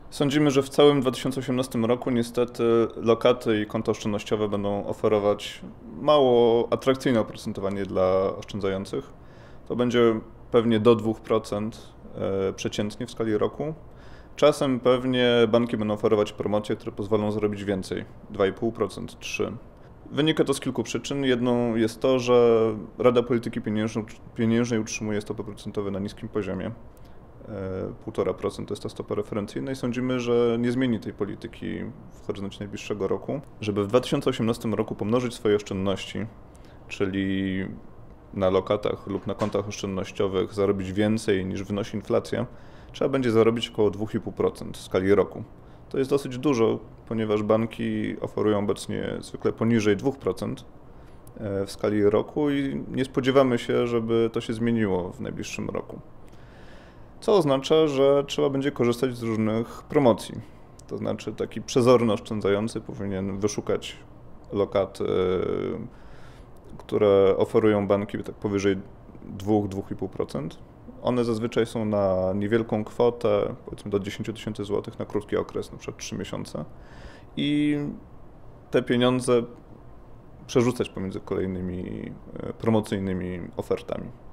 Sądzimy, że w całym 2018 roku niestety lokaty i konta oszczędnościowe będą oferować mało atrakcyjne oprocentowanie dla oszczędzających. To będzie pewnie do 2% przeciętnie w skali roku. Czasem pewnie banki będą oferować promocje, które pozwolą zrobić więcej, 2,5%, 3%. Wynika to z kilku przyczyn. Jedną jest to, że Rada Polityki Pieniężnej utrzymuje stopy procentowe na niskim poziomie. 1,5% to jest ta stopa referencyjna i sądzimy, że nie zmieni tej polityki w horyzoncie najbliższego roku. Żeby w 2018 roku pomnożyć swoje oszczędności, czyli na lokatach lub na kontach oszczędnościowych zarobić więcej niż wynosi inflacja, trzeba będzie zarobić około 2,5% w skali roku. To jest dosyć dużo, ponieważ banki oferują obecnie zwykle poniżej 2% w skali roku i nie spodziewamy się, żeby to się zmieniło w najbliższym roku. Co oznacza, że trzeba będzie korzystać z różnych promocji. To znaczy taki przezorny oszczędzający powinien wyszukać lokaty, które oferują banki tak powyżej 2-2,5%. One zazwyczaj są na niewielką kwotę, powiedzmy do 10 000 złotych na krótki okres, na przykład 3 miesiące. I te pieniądze przerzucać pomiędzy kolejnymi promocyjnymi ofertami.